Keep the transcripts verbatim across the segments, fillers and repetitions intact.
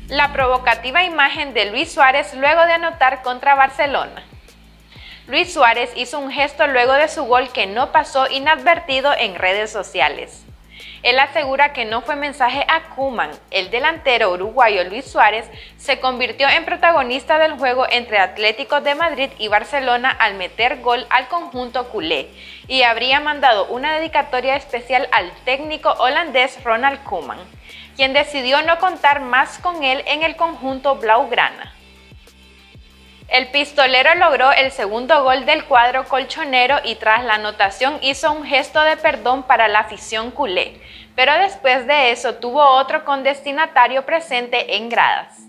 La provocativa imagen de Luis Suárez luego de anotar contra Barcelona. Luis Suárez hizo un gesto luego de su gol que no pasó inadvertido en redes sociales. Él asegura que no fue mensaje a Koeman. El delantero uruguayo Luis Suárez se convirtió en protagonista del juego entre Atlético de Madrid y Barcelona al meter gol al conjunto culé y habría mandado una dedicatoria especial al técnico holandés Ronald Koeman, quien decidió no contar más con él en el conjunto blaugrana. El pistolero logró el segundo gol del cuadro colchonero y tras la anotación hizo un gesto de perdón para la afición culé, pero después de eso tuvo otro con destinatario presente en gradas.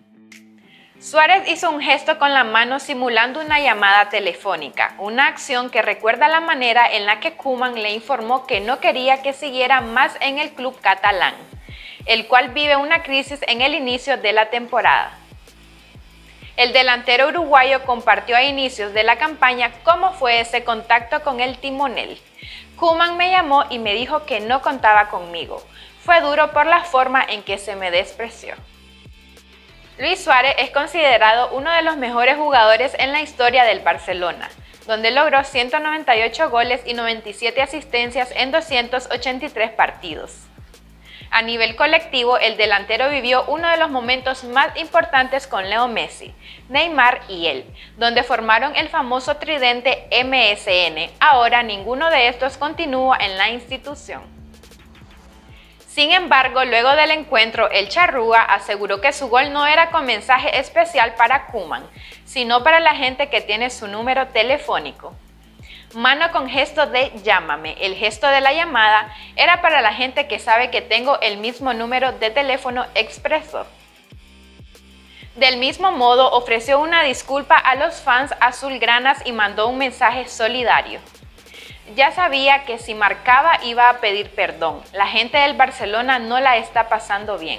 Suárez hizo un gesto con la mano simulando una llamada telefónica, una acción que recuerda la manera en la que Koeman le informó que no quería que siguiera más en el club catalán, el cual vive una crisis en el inicio de la temporada. El delantero uruguayo compartió a inicios de la campaña cómo fue ese contacto con el timonel. Koeman me llamó y me dijo que no contaba conmigo. Fue duro por la forma en que se me despreció. Luis Suárez es considerado uno de los mejores jugadores en la historia del Barcelona, donde logró ciento noventa y ocho goles y noventa y siete asistencias en doscientos ochenta y tres partidos. A nivel colectivo, el delantero vivió uno de los momentos más importantes con Leo Messi, Neymar y él, donde formaron el famoso tridente eme ese ene. Ahora ninguno de estos continúa en la institución. Sin embargo, luego del encuentro, el charrúa aseguró que su gol no era con mensaje especial para Koeman, sino para la gente que tiene su número telefónico. Mano con gesto de llámame. El gesto de la llamada era para la gente que sabe que tengo el mismo número de teléfono, expresó. Del mismo modo, ofreció una disculpa a los fans azulgranas y mandó un mensaje solidario. Ya sabía que si marcaba iba a pedir perdón. La gente del Barcelona no la está pasando bien.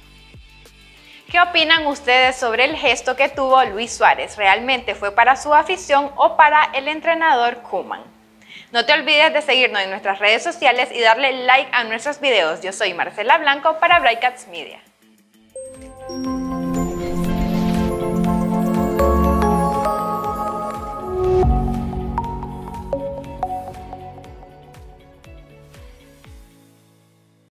¿Qué opinan ustedes sobre el gesto que tuvo Luis Suárez? ¿Realmente fue para su afición o para el entrenador Koeman? No te olvides de seguirnos en nuestras redes sociales y darle like a nuestros videos. Yo soy Marcela Blanco para Bright Cats Media.